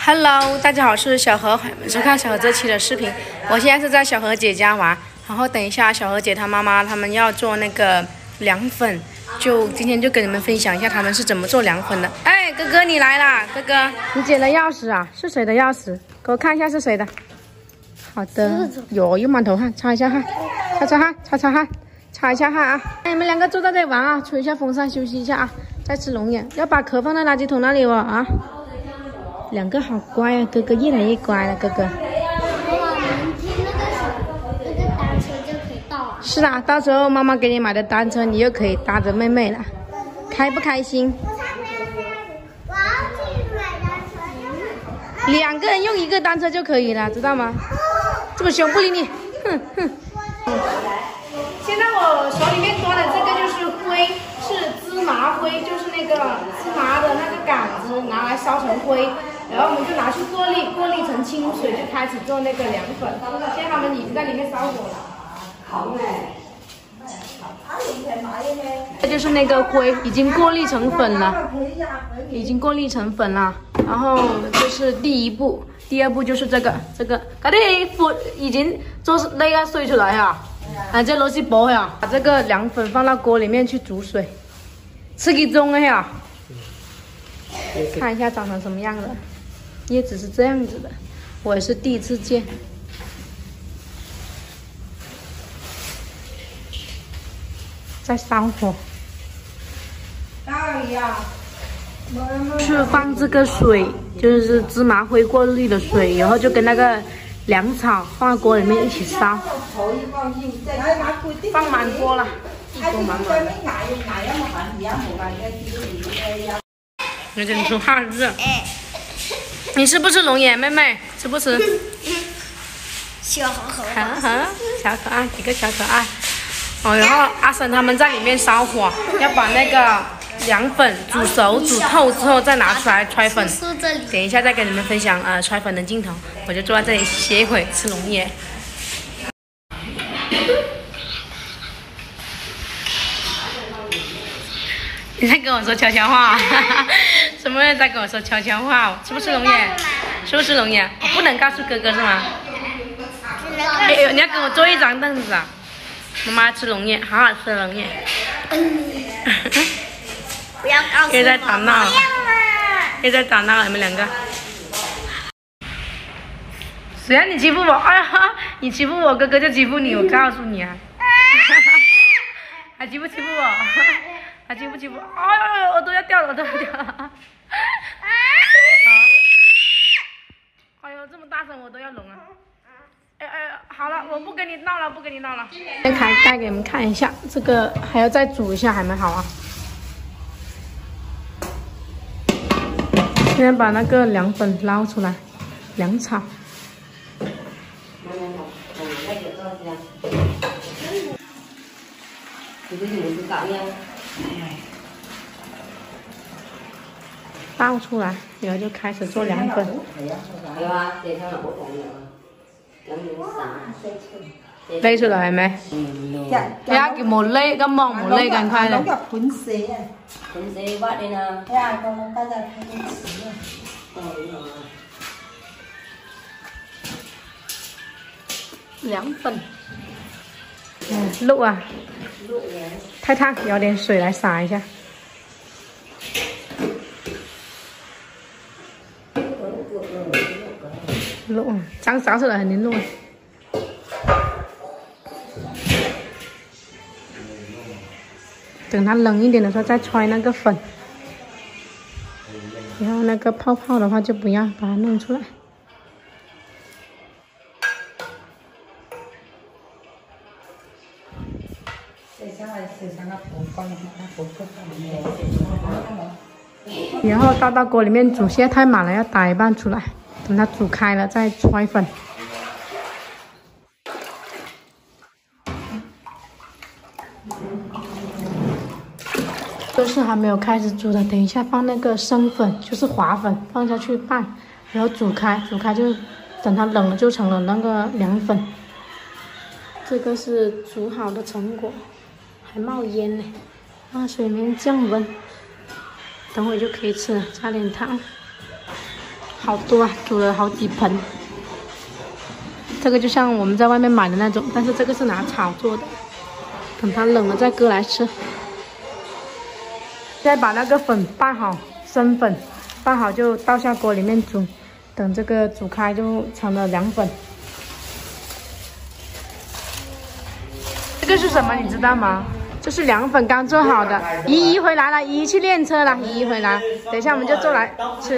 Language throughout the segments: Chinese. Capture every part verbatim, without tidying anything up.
Hello， 大家好，我是小何，欢迎收看小何这期的视频。我现在是在小何姐家玩，然后等一下小何姐她妈妈他们要做那个凉粉，就今天就跟你们分享一下他们是怎么做凉粉的。哎，哥哥你来啦，哥哥，你捡的钥匙啊？是谁的钥匙？给我看一下是谁的。好的，有又满头汗，擦一下汗，擦擦汗，擦擦汗，擦一下汗啊！哎，你们两个坐在这里玩啊，吹一下风扇，休息一下啊，再吃龙眼，要把壳放在垃圾桶那里哦啊！两个好乖啊，哥哥越来越乖了，哥哥。 我们骑那个那个单车就可以到了。 是啊，到时候妈妈给你买的单车，你又可以搭着妹妹了，开不开心？ 我要去买单车。 两个人用一个单车就可以了，知道吗？这么凶，不理你，哼哼。现在我手里面端的这个就是灰，是芝麻灰，就是那个芝麻的那个杆子拿来烧成灰。然后我们就拿去过滤，过滤成清水，就开始做那个凉粉。现在他们已经在里面烧火了。好嘞。这就是那个灰，已经过滤成粉了，已经过滤成粉了。然后这是第一步，第二步就是这个，这个，嗰啲粉已經做那個水出來啊，啊，這攞去煲呀，把這個涼粉放到鍋裡面去煮水，吃幾盅了呀？看一下長成什麼樣了。叶子是这样子的，我也是第一次见。在烧火，是放这个水，就是芝麻灰过滤的水，然后就跟那个凉草放在锅里面一起烧，放满锅了，一锅满满的。有点出汗热。你吃不吃龙眼，妹妹？吃不吃？ 小可爱， 哈哈，小可爱，几个小可爱。哦，然后阿婶他们在里面烧火，要把那个凉粉煮熟、煮透之后再拿出来揣粉。等一下再跟你们分享呃揣粉的镜头。我就坐在这里歇一会，吃龙眼。你在跟我说悄悄话、啊？什么人在跟我说悄悄话？吃不吃龙眼？吃不吃龙眼？我不能告诉哥哥是吗？哎，你要跟我坐一张凳子啊！妈妈吃龙眼，好好吃的龙眼。 不要告诉又在打闹了，又在打闹了，你们两个。谁让你欺负我？哎呀，你欺负我，哥哥就欺负你，我告诉你啊！还欺不欺负我？还欺不欺负？哎呦，我都要掉了，我都要掉了！啊！哎呦，这么大声我都要聋了！哎哎，好了，我不跟你闹了，不跟你闹了。先开盖给你们看一下，这个还要再煮一下，还没好啊。现在把那个凉粉捞出来，凉炒。倒出来，然后就开始做凉粉。lấy出來係咪？而家叫冇lấy，咁望冇lấy更快咧。 盤蛇啊！盤蛇屈你啦！哎呀，個老闆就睇到屎啊！ 涼粉，嗯，淥啊，太燙，舀點水來灑一下。淥啊，這樣燒出來很黏淥。等它冷一点的时候再揣那个粉，然后那个泡泡的话就不要把它弄出来。然后倒到锅里面煮，现在太满了，要打一半出来，等它煮开了再揣粉。这是还没有开始煮的，等一下放那个生粉，就是滑粉，放下去拌，然后煮开，煮开就等它冷了就成了那个凉粉。这个是煮好的成果，还冒烟呢，让水面降温，等会就可以吃了，加点糖。 好多啊，煮了好几盆。这个就像我们在外面买的那种，但是这个是拿草做的，等它冷了再割来吃。再把那个粉拌好，生粉拌好就倒下锅里面煮，等这个煮开就成了凉粉。这个是什么你知道吗？这是凉粉刚做好的。姨姨回来了，姨姨去练车了，姨姨回来，等一下我们就做来吃。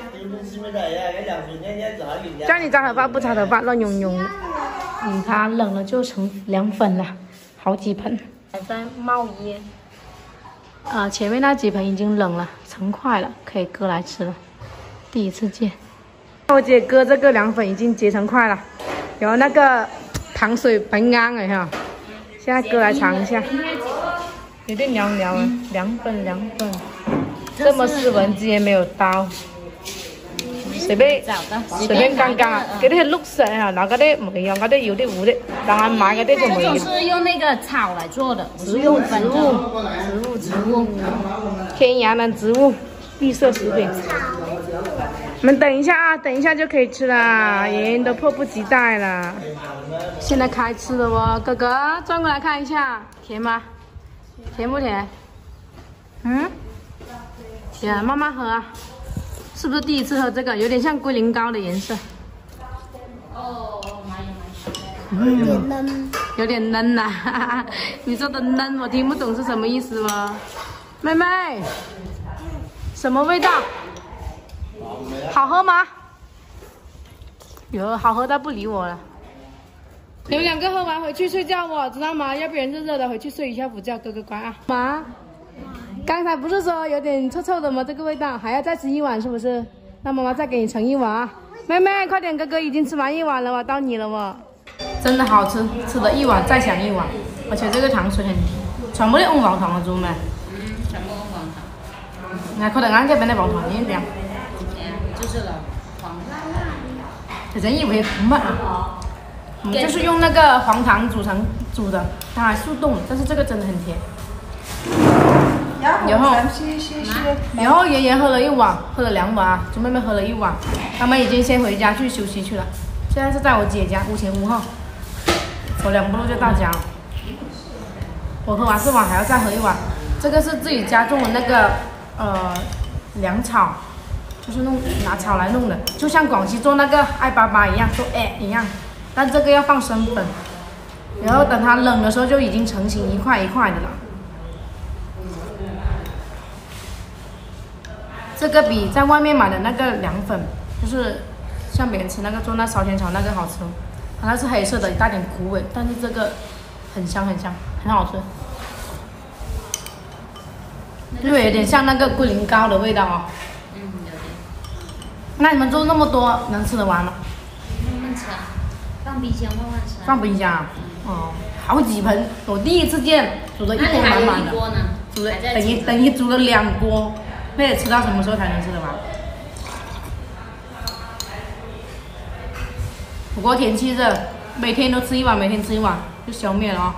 叫你扎头发不扎头发，乱庸庸的。嗯，它冷了就成凉粉了，好几盆还在冒烟。啊，前面那几盆已经冷了，成块了，可以割来吃了。第一次见，我姐割这个凉粉已经结成块了，然后那个糖水很干了哈，现在割来尝一下，有点凉凉啊，凉粉凉粉，这么斯文，竟然没有刀。隨便隨便乾乾啊，嗰啲係綠色啊，嗱嗰啲唔一樣，嗰啲有啲糊的，但係買嗰啲就冇。 這種是用那個草來做的，不是用粉的。植物植物， 天然的植物，綠色食品。我們等一下啊，等一下就可以吃啦，妍妍都迫不及待了。現在開吃了哦，哥哥轉過來看一下，甜嗎？甜不甜？嗯？甜，慢慢喝啊。是不是第一次喝这个？有点像龟苓膏的颜色。 哦， 有点嫩， 有点嫩呐、啊。你说的嫩，我听不懂是什么意思吗？妹妹，什么味道？好喝吗？有，好喝到不理我了。你们两个喝完回去睡觉哦，知道吗？要不然热热的回去睡一下午觉，乖乖乖啊！妈。刚才不是说有点臭臭的吗？这个味道还要再吃一碗是不是？那妈妈再给你盛一碗啊！妹妹，快点，哥哥已经吃完一碗了哇，到你了哇！真的好吃，吃了一碗再想一碗，而且这个糖水很甜，全部都用黃糖做咩？ 嗯，全部用黃糖。 嗱，佢哋啱嘅俾你黃糖已經點？ 就是了，黃糖。 有人以為什麼啊？嗯，就是用那個黃糖煮成煮的，它還速凍，但是這個真的很甜。然後，然後妍妍喝了一碗，喝了兩碗啊，就妹妹喝了一碗，他們已經先回家去休息去了。現在是在我姐家，屋前屋後，走兩步路就到家了。我喝完這碗還要再喝一碗，這個是自己家種的那個呃涼草，就是弄拿草來弄的，就像廣西做那個愛粑粑一樣，做哎一樣，但這個要放生粉，然後等它冷的時候就已經成型一塊一塊的了。这个比在外面买的那个凉粉，就是像别人吃那个做那烧仙草那个好吃，它那是黑色的，带点苦味，但是这个很香很香，很好吃，就有点像那个龟苓膏的味道哦。 嗯，有点。 那你们做那么多，能吃得完吗？ 慢慢吃啊，放冰箱慢慢吃。 放冰箱啊？哦，好几盆，我第一次见，煮了一锅满满的，煮了等于等于煮了两锅。那得吃到什么时候才能吃得完？不过天气热，每天都吃一碗，每天吃一碗就消灭了啊、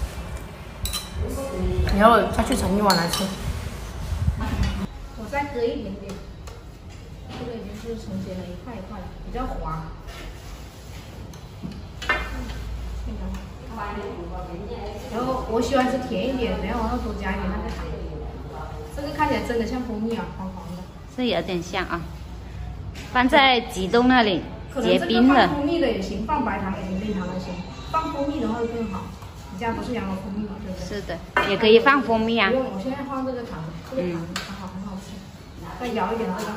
哦。然后再去盛一碗来吃。我再割一点点，这个已经是成型了，一块一块的，比较滑。然后我喜欢吃甜一点，然后我要多加一点那个糖。这个看起来真的像蜂蜜啊，黄黄的。 是有点像啊，放在急冻那里结冰了。 放蜂蜜的也行，放白糖也行，冰糖也行。放蜂蜜的话会更好。你家不是养了蜂蜜吗？对不对？ 是的，也可以放蜂蜜啊。 不用，我现在放这个糖，这个糖很好，很好吃。再摇一点这个。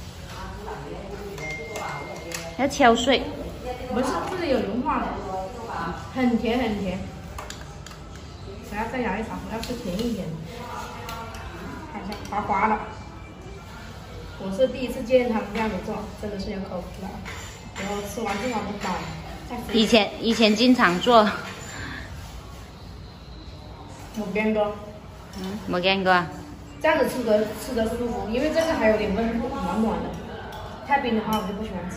要敲碎。 不是，这里有融化的，很甜很甜。还要再摇一勺，我要吃甜一点。看一下，滑滑了。我是第一次见他们这样子做，真的是有口福了。然后吃完这碗就饱了。 以前以前经常做。 冇見過。 嗯，冇見過。 這樣子吃得吃得舒服，因為這個還有點溫度，暖暖的。太冰的話我就不喜歡吃。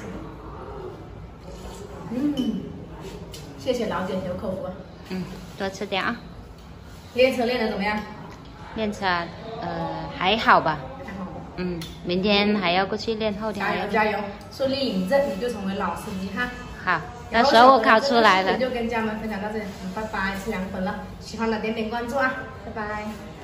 嗯，謝謝老姐，有口福。 嗯，多吃點啊。 練車練得怎麼樣？ 練車，呃，還好吧。 還好吧。 嗯，明天还要过去练，后天加还要油加油，顺利领证你就成为老司机哈。 好，到时候我考出来了。 就跟家人们分享到这里，拜拜，吃凉粉了，喜欢的点点关注啊，拜拜。